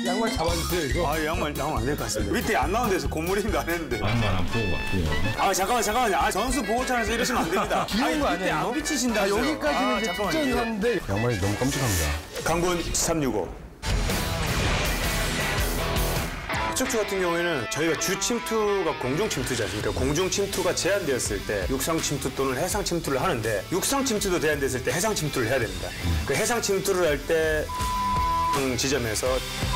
양말 잡아주세요, 이거. 아, 양말 나오면 안 될 것 같습니다. 밑에 안 나온 데서 고무링도 안 했는데. 양말 안 보고 갈게요. 잠깐만요. 전수 보호차에서 이러시면 안 됩니다. 귀여운 거 아니에요? 안 비치신다. 여기까지는 이제 특전이었는데. 양말이 너무 깜찍합니다. 강군 365. 해척조 같은 경우에는 저희가 주 침투가 공중 침투지 않습니까? 공중 침투가 제한되었을 때 육상 침투 또는 해상 침투를 하는데 육상 침투도 제한됐을 때 해상 침투를 해야 됩니다. 그 해상 침투를 할 때 지점에서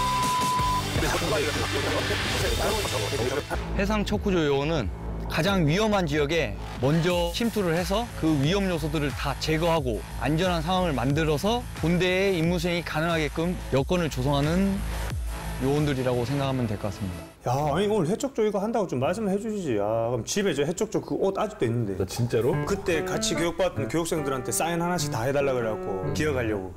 해상 척구조 요원은 가장 위험한 지역에 먼저 침투를 해서 그 위험 요소들을 다 제거하고 안전한 상황을 만들어서 본대의 임무 수행이 가능하게끔 여건을 조성하는 요원들이라고 생각하면 될 것 같습니다. 야, 아니 오늘 해적조 이거 한다고 좀 말씀해 주시지. 그럼 집에 저 해적조 그 옷 아직도 있는데. 나 진짜로? 그때 같이 교육받던 교육생들한테 사인 하나씩 다 해달라 그래갖고 기억하려고.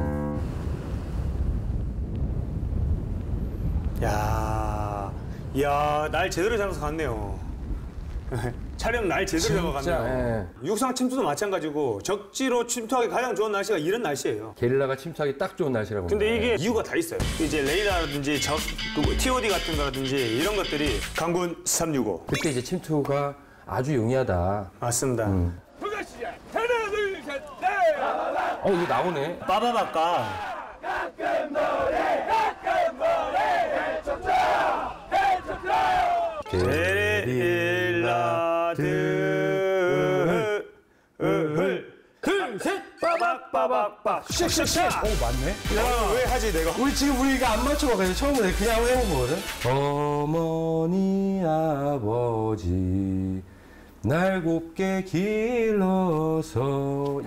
야, 날 제대로 잡아서 갔네요. 촬영 날 제대로 잡아갔네요. 육상 침투도 마찬가지고 적지로 침투하기 가장 좋은 날씨가 이런 날씨예요. 게릴라가 침투하기 딱 좋은 날씨라고. 근데 이게 이유가 다 있어요. 이제 레이더라든지 TOD 같은 거라든지 이런 것들이 강군 365. 그때 이제 침투가 아주 용이하다. 맞습니다. 하나, 둘, 셋, 넷! 이거 나오네. 빠바바까. 게릴라들 둘셋 빠박빠박빠 샥샥샥. 맞네. 야, 왜 하지 내가? 우리가 안 맞춰봐가지고 처음에 그냥 해본 거거든. 어머니 아버지 날 곱게 길러서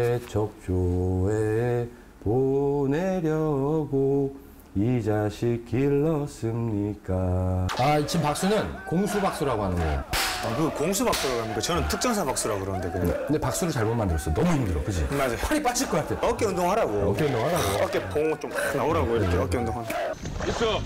해척조에 보내려고 이 자식 길렀습니까? 지금 박수는 공수박수라고 하는 거예요. 그 공수박수라고 합니까? 저는 특전사 박수라고 그러는데 그냥. 근데 박수를 잘못 만들었어. 너무 힘들어, 그치? 맞아요. 팔이 빠질 것 같아. 어깨 운동하라고. 어깨 운동하라고. 어깨 봉 좀 나오라고 이렇게 어깨 운동하는. 있어.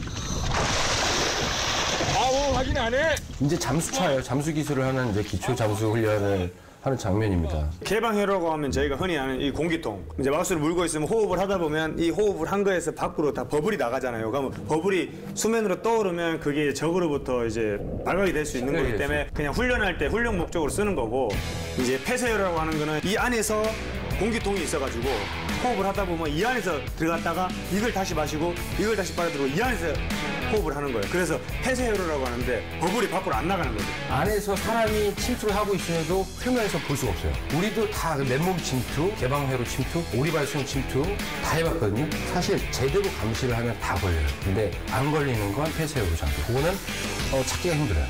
확인 안 해? 이제 잠수차예요. 잠수 기술을 하는 이제 기초 잠수 훈련을 하는 장면입니다. 개방회로라고 하면 저희가 흔히 아는 이 공기통. 이제 마우스를 물고 있으면 호흡을 하다 보면 이 호흡을 한 거에서 밖으로 다 버블이 나가잖아요. 그러면 버블이 수면으로 떠오르면 그게 적으로부터 이제 발각이 될 수 있는 거기 때문에 그냥 훈련할 때 훈련 목적으로 쓰는 거고, 이제 폐쇄회로라고 하는 거는 이 안에서 공기통이 있어가지고 호흡을 하다 보면 이 안에서 들어갔다가 이걸 다시 마시고 이걸 다시 빨아들이고 이 안에서 호흡을 하는 거예요. 그래서 폐쇄회로라고 하는데 버블이 밖으로 안 나가는 거죠. 안에서 사람이 침투를 하고 있음에도 표면에서 볼 수가 없어요. 우리도 다 맨몸 침투, 개방회로 침투, 오리발수용 침투 다 해봤거든요. 사실 제대로 감시를 하면 다 걸려요. 근데 안 걸리는 건 폐쇄회로 장비. 그거는 찾기가 힘들어요.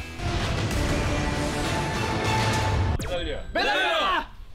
매달려!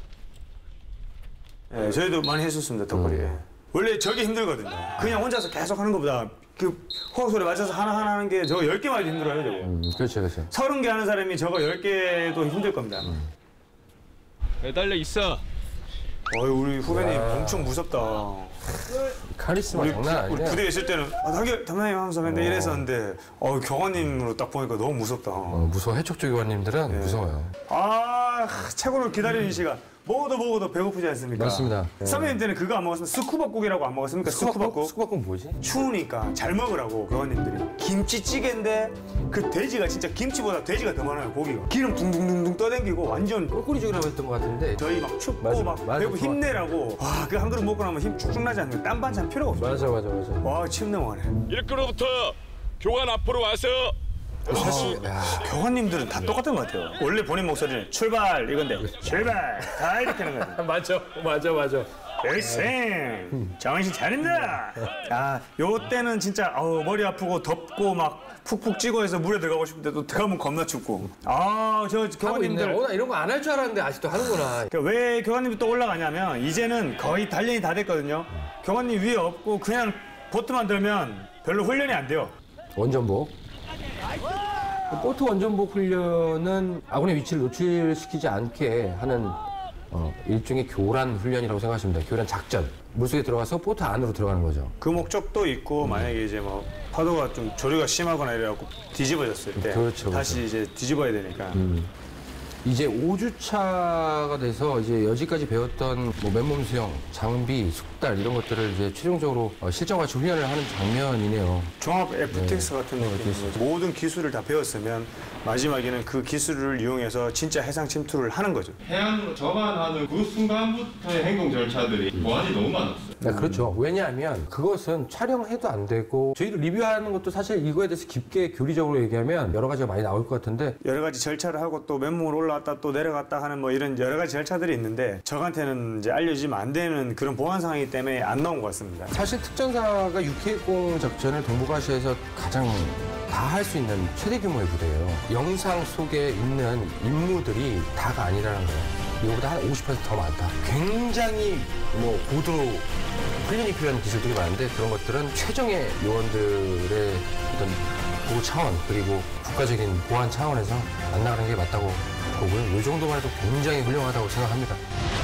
네, 저희도 많이 했었습니다, 턱걸이. 원래 저게 힘들거든요. 그냥 혼자서 계속 하는 것보다 그 호흡 소리 맞춰서 하나하나 하는 게 저거 10개만 해도 힘들어요, 저거. 그렇죠, 그렇죠. 30개 하는 사람이 저거 10개도 힘들 겁니다. 매달려 있어. 우리 후배님 엄청 무섭다. 카리스마 장난 우리 아니야. 부대에 있을 때는 담당님 하면서 맨날 이랬었는데 경관님으로 딱 보니까 너무 무섭다. 무서워. 해척조 교관님들은 무서워요. 최고로 기다리는 시간. 먹어도 배고프지 않습니까? 맞습니다. 선배님 때는 그거 안 먹었으면 스쿠버국이라고 안 먹었습니까? 스쿠버국? 스쿠버국 뭐지? 추우니까 잘 먹으라고 교관님들이. 김치찌개인데 그 돼지가 진짜 김치보다 돼지가 더 많아요, 고기가. 기름 둥둥둥둥 떠당기고 완전 꼴꼬리죽이라고 했던 것 같은데. 저희 막 춥고 맞아, 막 맞아, 배고 좋아. 힘내라고. 그 한 그릇 먹고 나면 힘 쭉쭉 나지 않나요? 딴 반찬 필요가 없어요. 맞아. 와, 침 넘어가네. 일꾼으로부터 교관 앞으로 와서 사실 교관님들은 다 똑같은 것 같아요. 원래 본인 목소리는 출발 이건데 출발 다 이렇게 하는 거예요. 맞아. 일생 정신 차린다. 요때는 진짜 머리 아프고 덥고 막 푹푹 찌고 해서 물에 들어가고 싶은데 또 들어가면 겁나 춥고. 저 교관님들 나 이런 거 안 할 줄 알았는데 아직도 하는구나. 그러니까 왜 교관님이 또 올라가냐면 이제는 거의 단련이 다 됐거든요. 교관님 위에 없고 그냥 보트만 들면 별로 훈련이 안 돼요. 원전복. 보트 원전복 훈련은 아군의 위치를 노출시키지 않게 하는 일종의 교란 훈련이라고 생각하시면 돼요. 교란 작전. 물속에 들어가서 보트 안으로 들어가는 거죠. 그 목적도 있고 만약에 이제 뭐 파도가 좀 조류가 심하거나 이래갖고 뒤집어졌을 때 그렇죠. 다시 이제 뒤집어야 되니까. 이제 5주차가 돼서 이제 여지까지 배웠던 뭐 맨몸 수영, 장비, 숙달 이런 것들을 이제 최종적으로 실전같이 훈련을 하는 장면이네요. 종합 FTX 같은 느낌으로 모든 기술을 다 배웠으면 마지막에는 그 기술을 이용해서 진짜 해상 침투를 하는 거죠. 해안으로 접안하는 그 순간부터의 행동 절차들이 보안이 너무 많았어요. 네, 그렇죠. 왜냐하면 그것은 촬영해도 안 되고 저희도 리뷰하는 것도 사실 이거에 대해서 깊게 교리적으로 얘기하면 여러 가지가 많이 나올 것 같은데 여러 가지 절차를 하고 또 맨몸으로 올라왔다 또 내려갔다 하는 뭐 이런 여러 가지 절차들이 있는데 저한테는 이제 알려지면 안 되는 그런 보안 상황이기 때문에 안 나온 것 같습니다. 사실 특전사가 육해공 작전을 동북아시아에서 가장 다 할 수 있는 최대 규모의 부대예요. 영상 속에 있는 임무들이 다가 아니라는 거예요. 이거보다 한 50%더 많다. 굉장히 뭐 고도로 훈련이 필요한 기술들이 많은데 그런 것들은 최정의 요원들의 어떤 보호 차원 그리고 국가적인 보안 차원에서 안 나가는 게 맞다고 보고요. 이 정도만 해도 굉장히 훌륭하다고 생각합니다.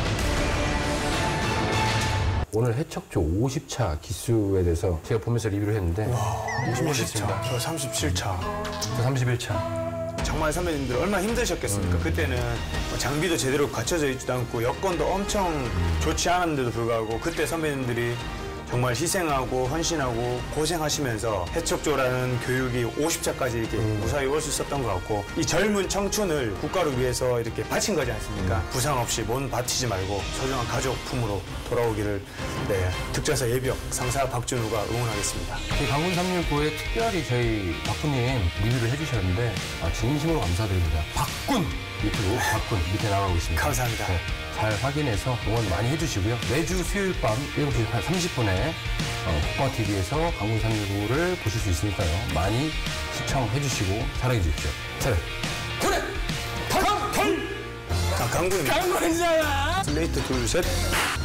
오늘 해척조 50차 기수에 대해서 제가 보면서 리뷰를 했는데 50차, 저 37차. 저 31차. 정말 선배님들 얼마나 힘드셨겠습니까? 그때는 뭐 장비도 제대로 갖춰져 있지도 않고 여건도 엄청 좋지 않았는데도 불구하고 그때 선배님들이 정말 희생하고 헌신하고 고생하시면서 해척조라는 교육이 50차까지 이렇게 무사히 올 수 있었던 것 같고 이 젊은 청춘을 국가를 위해서 이렇게 바친 거지 않습니까? 부상 없이 몸 바치지 말고 소중한 가족품으로 돌아오기를 특전사 예비역 상사 박준우가 응원하겠습니다. 강군 369에 특별히 저희 박군님 리뷰를 해주셨는데 진심으로 감사드립니다. 박군! 밑에 나가고 있습니다. 감사합니다. 네, 잘 확인해서 응원 많이 해주시고요. 매주 수요일 밤 7시 30분에 국방TV에서 강군 369를 보실 수 있으니까요. 많이 시청해주시고 사랑해 주십시오. 자, 그래! 강군! 강군입니다. 강군이잖아! 슬레이트 둘, 셋.